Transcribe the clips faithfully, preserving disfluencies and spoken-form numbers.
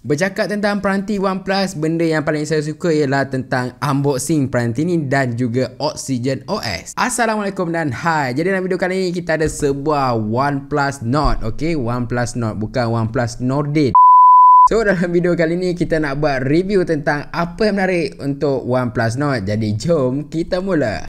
Bercakap tentang peranti OnePlus, benda yang paling saya suka ialah tentang unboxing peranti ni dan juga Azizam O S. Assalamualaikum dan hai. Jadi dalam video kali ni kita ada sebuah OnePlus Nord, okey, OnePlus Nord, bukan OnePlus Nord. So dalam video kali ni kita nak buat review tentang apa yang menarik untuk OnePlus Nord. Jadi jom kita mula.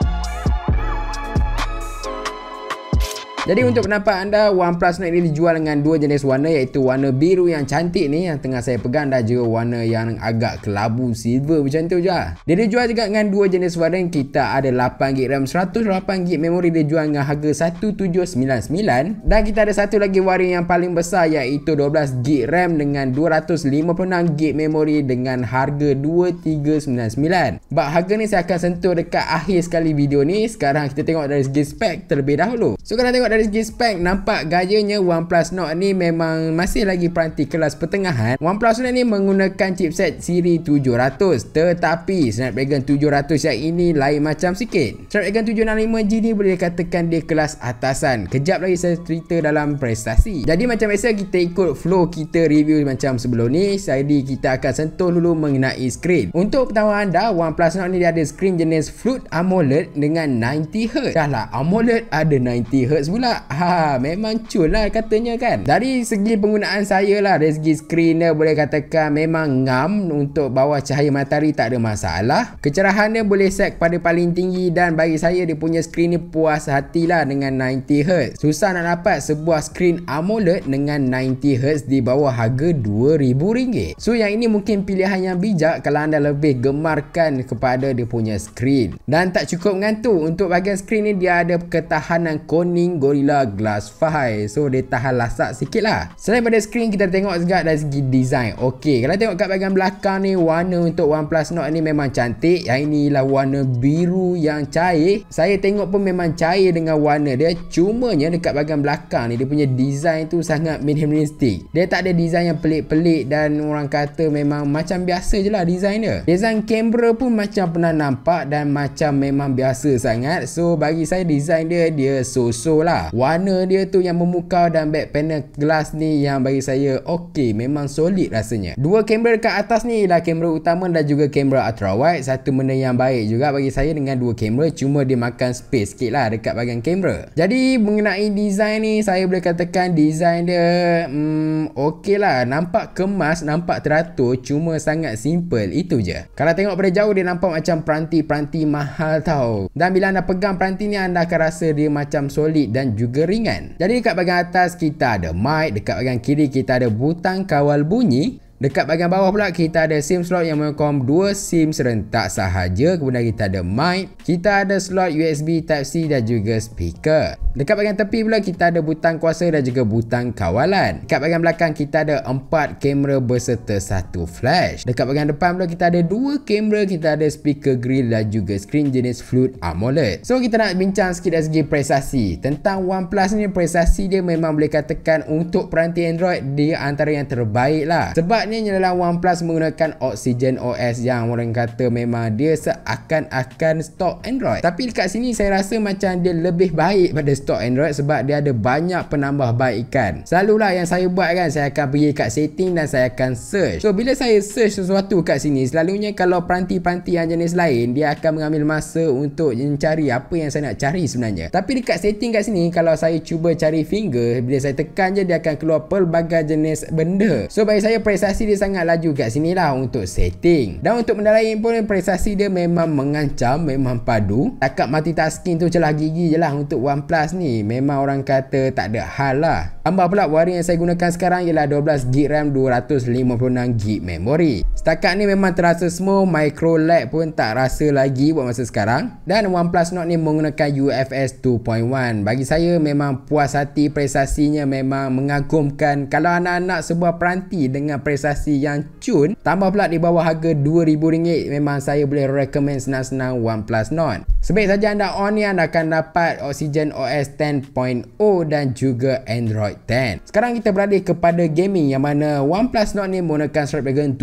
Jadi untuk pendapat anda, OnePlus Nord ini dijual dengan dua jenis warna, iaitu warna biru yang cantik ni yang tengah saya pegang dan juga warna yang agak kelabu silver macam tu je. Dia dijual juga dengan dua jenis warna. Kita ada lapan gig RAM, seratus lapan gig memori, dijual dengan harga seribu tujuh ratus sembilan puluh sembilan, dan kita ada satu lagi varian yang paling besar iaitu dua belas gig RAM dengan dua ratus lima puluh enam gig memori dengan harga dua ribu tiga ratus sembilan puluh sembilan. Bak harga ni saya akan sentuh dekat akhir sekali video ni. Sekarang kita tengok dari segi spek terlebih dahulu. So kalau tengok dari segi spek, nampak gayanya OnePlus Nord ni memang masih lagi peranti kelas pertengahan. OnePlus Nord ni menggunakan chipset siri tujuh ratus, tetapi Snapdragon tujuh ratus yang ini lain macam sikit. Snapdragon tujuh enam lima G ni boleh dikatakan dia kelas atasan. Kejap lagi saya cerita dalam prestasi. Jadi macam biasa kita ikut flow kita review macam sebelum ni. Jadi kita akan sentuh dulu mengenai skrin. Untuk pengetahuan anda, OnePlus Nord ni dia ada skrin jenis Fluid AMOLED dengan sembilan puluh hertz. Dah lah, AMOLED ada sembilan puluh hertz pula. Ha, memang cool lah katanya kan. Dari segi penggunaan saya lah, dari segi skrin dia boleh katakan memang ngam. Untuk bawah cahaya matahari tak ada masalah. Kecerahan dia boleh set pada paling tinggi, dan bagi saya dia punya skrin ni puas hatilah dengan sembilan puluh hertz. Susah nak dapat sebuah skrin AMOLED dengan sembilan puluh hertz di bawah harga dua ribu ringgit. So yang ini mungkin pilihan yang bijak kalau anda lebih gemarkan kepada dia punya skrin. Dan tak cukup dengan tu, untuk bahagian skrin ni dia ada ketahanan Corning Gorilla Glass lima. So dia tahan lasak sikit lah. Selain pada skrin, kita tengok juga dari segi design. Okey, kalau tengok kat bahagian belakang ni, warna untuk OnePlus Nord ni memang cantik. Yang inilah warna biru yang cair. Saya tengok pun memang cair dengan warna dia. Cumanya dekat bahagian belakang ni, dia punya design tu sangat minimalistik. Dia tak ada design yang pelik-pelik, dan orang kata memang macam biasa je lah design dia. Design kamera pun macam pernah nampak dan macam memang biasa sangat. So bagi saya design dia, dia so-so lah. Warna dia tu yang memukau, dan back panel glass ni yang bagi saya okey, memang solid rasanya. Dua kamera dekat atas ni ialah kamera utama dan juga kamera ultra wide. Satu benda yang baik juga bagi saya dengan dua kamera, cuma dia makan space sikit lah dekat bahagian kamera. Jadi mengenai design ni, saya boleh katakan design dia hmm, okey lah. Nampak kemas, nampak teratur, cuma sangat simple, itu je. Kalau tengok pada jauh, dia nampak macam peranti-peranti mahal tau. Dan bila anda pegang peranti ni, anda akan rasa dia macam solid dan juga ringan. Jadi dekat bahagian atas kita ada mic, dekat bahagian kiri kita ada butang kawal bunyi. Dekat bahagian bawah pula kita ada SIM slot yang menyokong dua SIM serentak sahaja. Kemudian kita ada mic, kita ada slot U S B Type C dan juga speaker. Dekat bahagian tepi pula kita ada butang kuasa dan juga butang kawalan. Dekat bahagian belakang kita ada empat kamera berserta satu flash. Dekat bahagian depan pula kita ada dua kamera, kita ada speaker grill dan juga skrin jenis Fluid AMOLED. So kita nak bincang sikit dari segi prestasi. Tentang OnePlus ni, prestasi dia memang boleh katakan untuk peranti Android dia antara yang terbaik lah. Sebab adalah OnePlus menggunakan Azizam O S yang orang kata memang dia seakan-akan stok Android. Tapi dekat sini saya rasa macam dia lebih baik pada stok Android, sebab dia ada banyak penambahbaikan. Selalulah yang saya buat kan, saya akan pergi kat setting dan saya akan search. So bila saya search sesuatu kat sini, selalunya kalau peranti-peranti yang jenis lain, dia akan mengambil masa untuk mencari apa yang saya nak cari sebenarnya. Tapi dekat setting kat sini, kalau saya cuba cari finger, bila saya tekan je dia akan keluar pelbagai jenis benda. So bagi saya prestasi dia sangat laju kat sini lah untuk setting. Dan untuk benda lain pun prestasi dia memang mengancam, memang padu. Takat multitasking tu celah gigi je lah untuk OnePlus ni. Memang orang kata tak ada hal lah. Tambah pula varian yang saya gunakan sekarang ialah dua belas gig RAM, dua ratus lima puluh enam gig memori. Setakat ni memang terasa smooth, micro lag pun tak rasa lagi buat masa sekarang. Dan OnePlus Nord ni menggunakan U F S dua titik satu. Bagi saya memang puas hati, prestasinya memang mengagumkan. Kalau anda nak sebuah peranti dengan prestasi yang cun, tambah pula di bawah harga dua ribu ringgit, memang saya boleh recommend senang-senang OnePlus Nord. Sebaik saja anda on ni, anda akan dapat Azizam O S sepuluh titik kosong dan juga Android sepuluh. Sekarang kita beralih kepada gaming, yang mana OnePlus Nord ni menggunakan Snapdragon tujuh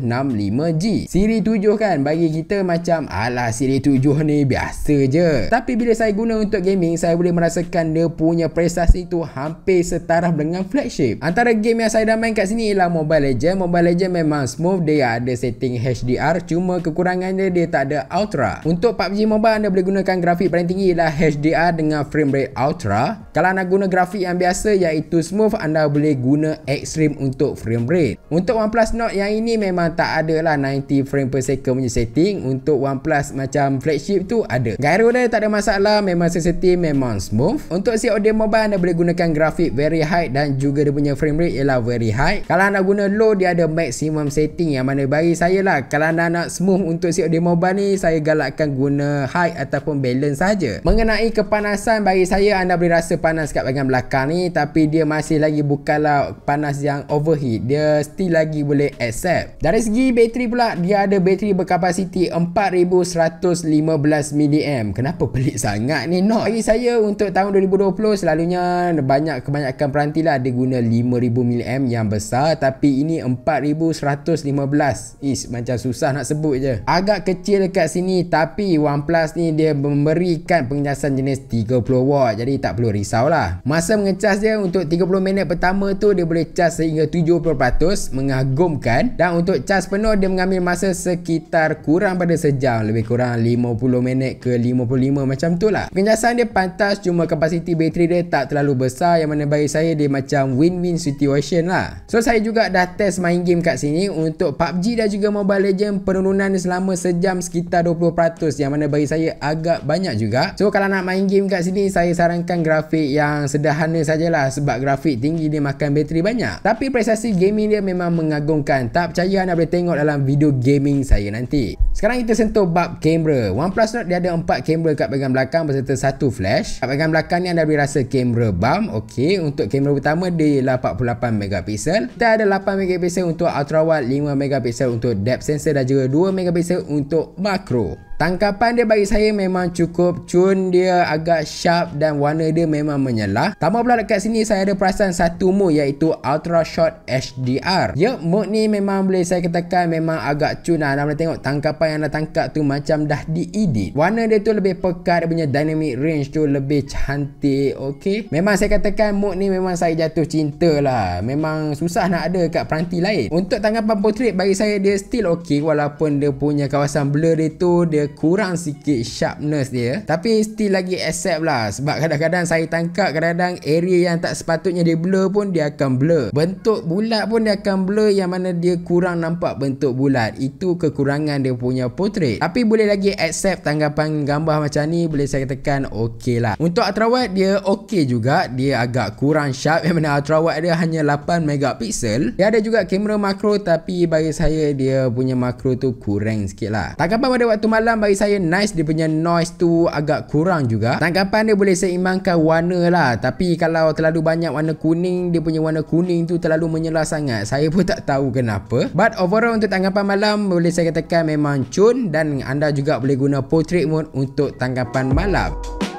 enam puluh lima G. Siri tujuh kan bagi kita macam alah siri tujuh ni biasa je. Tapi bila saya guna untuk gaming, saya boleh merasakan dia punya prestasi tu hampir setaraf dengan flagship. Antara game yang saya dah main kat sini ialah Mobile Legend. Mobile Legend memang smooth, dia ada setting H D R, cuma kekurangannya dia tak ada ultra. Untuk P U B G Mobile anda boleh gunakan grafik paling tinggi ialah H D R dengan frame rate ultra. Kalau anda guna grafik yang biasa iaitu smooth, anda boleh guna extreme untuk frame rate. Untuk OnePlus Nord yang ini memang tak ada lah sembilan puluh frame per second punya setting. Untuk OnePlus macam flagship tu ada. Gyro dia tak ada masalah, memang sensitif, memang smooth. Untuk si audio mobile anda boleh gunakan grafik very high dan juga dia punya frame rate ialah very high. Kalau anda guna low dia ada maximum setting, yang mana bagi saya lah kalau anda nak smooth untuk si audio mobile ni, saya galakkan guna high ataupun balance saja. Mengenai kepanasan, bagi saya anda boleh rasa panas kat bahagian belakang ni, tapi dia masih lagi bukanlah panas yang overheat, dia still lagi boleh accept. Dari segi bateri pula, dia ada bateri berkapasiti empat ribu seratus lima belas miliampere. Kenapa pelik sangat ni Nord? Bagi saya untuk tahun dua ribu dua puluh selalunya banyak kebanyakan peranti lah dia guna lima ribu miliampere yang besar, tapi ini empat ribu seratus lima belas. Is macam susah nak sebut je. Agak kecil dekat sini, tapi OnePlus ni dia memberikan pengecasan jenis tiga puluh watt, jadi tak perlu risau lah. Masa mengecas dia untuk tiga puluh minit pertama tu dia boleh cas sehingga tujuh puluh peratus, mengagumkan. Dan untuk cas penuh dia mengambil masa sekitar kurang pada sejam, lebih kurang lima puluh minit ke lima puluh lima macam tu lah. Pengecasan dia pantas, cuma kapasiti bateri dia tak terlalu besar, yang mana bagi saya dia macam win-win situation lah. So saya juga dah test main game kat sini. Untuk P U B G dan juga Mobile Legend penurunan selama sejam sekitar dua puluh peratus, yang mana bagi saya agak banyak juga. So kalau nak main game kat sini, saya sarankan grafik yang sederhana sajalah, sebab grafik tinggi dia makan bateri banyak. Tapi prestasi gaming dia memang mengagumkan. Tak percaya anda boleh tengok dalam video gaming saya nanti. Sekarang kita sentuh bab kamera. OnePlus Nord dia ada empat kamera kat bahagian belakang berserta satu flash. Kat bahagian belakang ni anda boleh rasa kamera bump. Okey, untuk kamera utama dia ialah empat puluh lapan megapiksel. Kita ada lapan megapiksel untuk ultra wide, lima megapiksel untuk depth sensor dan juga dua megapiksel untuk makro. Tangkapan dia bagi saya memang cukup cun, dia agak sharp dan warna dia memang menyelah. Tambah pula dekat sini saya ada perasan satu mode iaitu Ultra Short H D R. Ya, mode ni memang boleh saya katakan memang agak cun lah. Anda boleh tengok tangkapan yang anda tangkap tu macam dah diedit. Warna dia tu lebih pekat, dia punya dynamic range tu lebih cantik. Okey, memang saya katakan mode ni memang saya jatuh cinta lah. Memang susah nak ada kat peranti lain. Untuk tangkapan portrait bagi saya dia still okey, walaupun dia punya kawasan blur dia tu dia kurang sikit sharpness dia, tapi still lagi accept lah. Sebab kadang-kadang saya tangkap kadang-kadang area yang tak sepatutnya dia blur pun dia akan blur. Bentuk bulat pun dia akan blur, yang mana dia kurang nampak bentuk bulat. Itu kekurangan dia punya portrait. Tapi boleh lagi accept tanggapan gambar macam ni, boleh saya katakan okey lah. Untuk ultra wide dia okey juga, dia agak kurang sharp, yang mana ultra wide dia hanya lapan megapiksel. Dia ada juga kamera makro, tapi bagi saya dia punya makro tu kurang sikit lah. Tangkapan pada waktu malam bagi saya nice, dia punya noise tu agak kurang juga. Tangkapan dia boleh seimbangkan warna lah, tapi kalau terlalu banyak warna kuning, dia punya warna kuning tu terlalu menyelah sangat. Saya pun tak tahu kenapa. But overall untuk tangkapan malam boleh saya katakan memang cun, dan anda juga boleh guna portrait mode untuk tangkapan malam.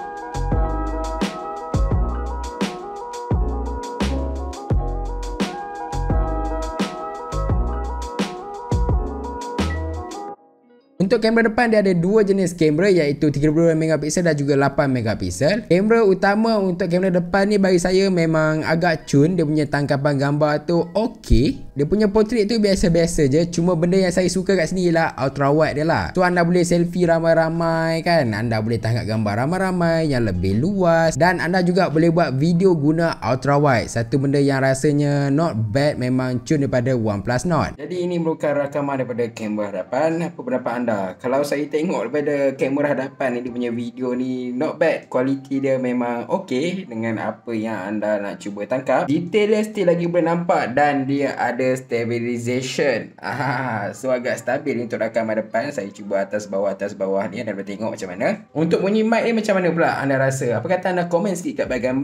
Untuk kamera depan dia ada dua jenis kamera iaitu tiga puluh dua megapiksel dan juga lapan megapiksel. Kamera utama untuk kamera depan ni bagi saya memang agak cun, dia punya tangkapan gambar tu okey. Dia punya portrait tu biasa-biasa je, cuma benda yang saya suka kat sini ialah ultra wide dia lah. So anda boleh selfie ramai-ramai kan, anda boleh tangkap gambar ramai-ramai yang lebih luas, dan anda juga boleh buat video guna ultra wide. Satu benda yang rasanya not bad, memang cun daripada OnePlus Nord. Jadi ini merupakan rakaman daripada kamera hadapan. Apa pendapat anda? Kalau saya tengok daripada kamera hadapan ni, dia punya video ni not bad. Kualiti dia memang okey dengan apa yang anda nak cuba tangkap. Detail dia still lagi boleh nampak, dan dia ada stabilization. Ah, so agak stabil untuk rakaman depan. Saya cuba atas bawah atas bawah ni, anda boleh tengok macam mana. Untuk bunyi mic ni macam mana pula anda rasa? Apa kata anda komen sikit kat bahagian bawah.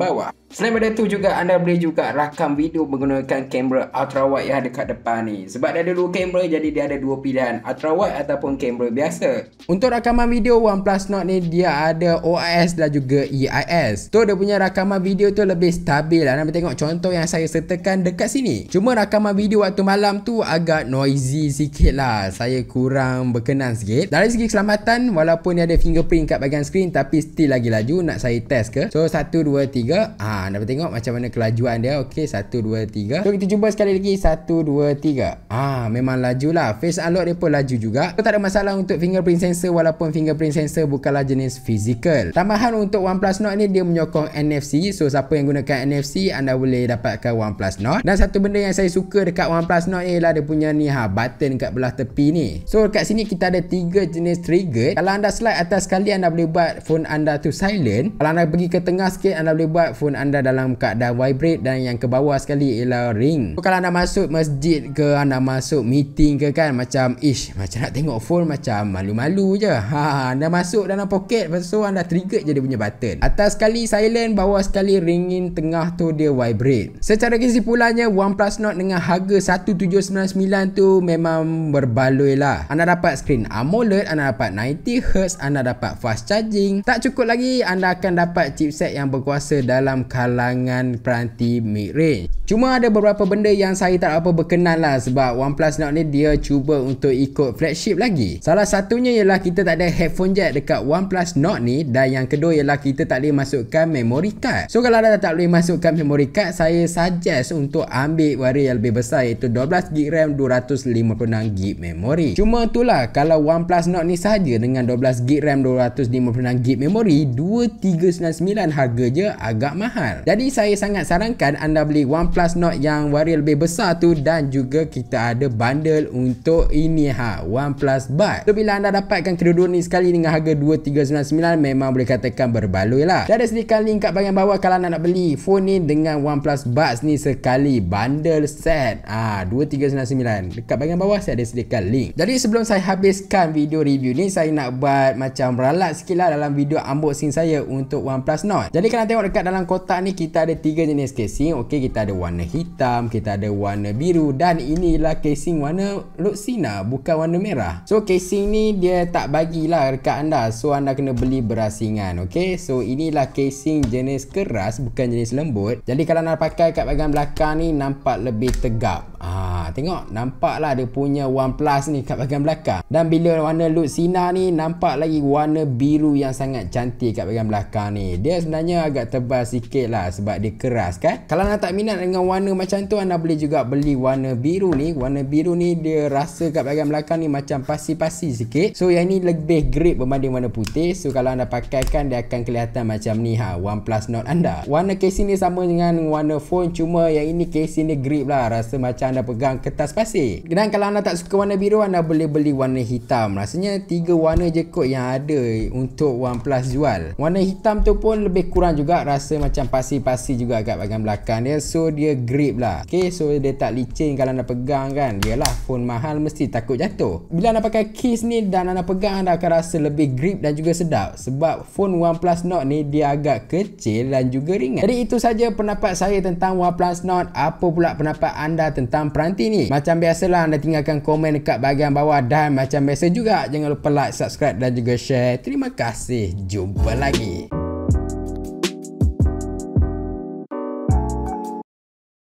Selain daripada itu juga anda boleh juga rakam video menggunakan kamera ultra wide yang ada kat depan ni. Sebab dia ada dua kamera, jadi dia ada dua pilihan, ultra wide ataupun kamera biasa. Untuk rakaman video OnePlus Nord ni dia ada O I S dan juga E I S. Tu dia punya rakaman video tu lebih stabil. Anda boleh tengok contoh yang saya sertakan dekat sini. Cuma rakaman video waktu malam tu agak noisy sikit lah. Saya kurang berkenan sikit. Dari segi keselamatan, walaupun dia ada fingerprint kat bahagian skrin, tapi still lagi laju. Nak saya test ke? So satu, dua, tiga. Ah, anda boleh tengok macam mana kelajuan dia. Okey, satu, dua, tiga. So kita cuba sekali lagi. satu, dua, tiga. Ah, memang laju lah. Face unlock dia pun laju juga. So tak ada masalah untuk fingerprint sensor, walaupun fingerprint sensor bukanlah jenis fizikal. Tambahan untuk OnePlus Nord ni dia menyokong N F C. So siapa yang gunakan N F C, anda boleh dapatkan OnePlus Nord. Dan satu benda yang saya suka dekat OnePlus Nord ni ialah dia punya ni ha, button kat belah tepi ni. So kat sini kita ada tiga jenis trigger. Kalau anda slide atas sekali, anda boleh buat phone anda tu silent. Kalau anda pergi ke tengah sikit, anda boleh buat phone anda dalam keadaan vibrate. Dan yang ke bawah sekali ialah ring. So kalau anda masuk masjid ke, anda masuk meeting ke kan, macam ish, macam nak tengok phone macam malu-malu je. Ha, anda masuk dalam poket, lepas tu anda trigger je dia punya button. Atas sekali silent, bawah sekali ringing, tengah tu dia vibrate. Secara kesimpulannya, OnePlus Nord dengan harga satu tujuh sembilan sembilan tu memang berbaloi lah. Anda dapat skrin AMOLED, anda dapat sembilan puluh hertz, anda dapat fast charging. Tak cukup lagi, anda akan dapat chipset yang berkuasa dalam kalangan peranti mid-range. Cuma ada beberapa benda yang saya tak apa berkenan lah, sebab OnePlus Nord ni dia cuba untuk ikut flagship lagi. Salah satunya ialah kita tak ada headphone jack dekat OnePlus Nord ni, dan yang kedua ialah kita tak boleh masukkan memory card. So kalau anda tak boleh masukkan memory card, saya suggest untuk ambil varian yang lebih besar, iaitu dua belas gig RAM, dua ratus lima puluh enam gig memory. Cuma itulah, kalau OnePlus Nord ni saja dengan dua belas gig RAM, dua ratus lima puluh enam gig memory, dua tiga sembilan sembilan harga je agak mahal. Jadi saya sangat sarankan anda beli OnePlus Nord yang varian lebih besar tu, dan juga kita ada bundle untuk ini ha, OnePlus Buds. So bila anda dapatkan kedua-dua ni sekali dengan harga dua tiga sembilan sembilan, memang boleh katakan berbaloi lah. Dia ada sediakan link kat bahagian bawah kalau anda nak beli phone ni dengan OnePlus Buds ni sekali bundle set ah dua tiga sembilan sembilan. Dekat bahagian bawah saya ada sediakan link. Jadi sebelum saya habiskan video review ni, saya nak buat macam ralat sikit lah dalam video unboxing saya untuk OnePlus Nord. Jadi kalau tengok dekat dalam kotak ni, kita ada tiga jenis casing. Okey, kita ada warna hitam, kita ada warna biru, dan inilah casing warna luxina, bukan warna merah. So casing ni dia tak bagilah dekat anda, so anda kena beli berasingan. Okey, so inilah casing jenis keras, bukan jenis lembut. Jadi kalau anda pakai kat bahagian belakang ni, nampak lebih tegap. Ah, tengok, nampaklah dia punya OnePlus ni kat bahagian belakang. Dan bila warna luxina ni, nampak lagi warna biru yang sangat cantik kat bahagian belakang ni. Dia sebenarnya agak tebal sikit lah sebab dia keras kan. Kalau anda tak minat dengan warna macam tu, anda boleh juga beli warna biru ni. Warna biru ni dia rasa kat bahagian belakang ni macam pasi-pasi sikit. So yang ni lebih grip berbanding warna putih. So kalau anda pakaikan, dia akan kelihatan macam ni ha, OnePlus Nord anda. Warna casing ni sama dengan warna phone, cuma yang ini casing dia grip lah, rasa macam anda pegang kertas pasir. Dan kalau anda tak suka warna biru, anda boleh beli warna hitam. Rasanya tiga warna je kot yang ada untuk OnePlus jual. Warna hitam tu pun lebih kurang juga, rasa macam pasir-pasir juga kat bahagian belakang dia. So dia grip lah. Okay, so dia tak licin kalau anda pegang kan. Yalah, phone mahal mesti takut jatuh. Bila anda pakai case ni dan anda pegang, anda akan rasa lebih grip dan juga sedap. Sebab phone OnePlus Nord ni dia agak kecil dan juga ringan. Jadi itu saja pendapat saya tentang OnePlus Nord. Apa pula pendapat anda tentang peranti ni? Macam biasalah, anda tinggalkan komen dekat bahagian bawah. Dan macam biasa juga, jangan lupa like, subscribe dan juga share. Terima kasih. Jumpa lagi.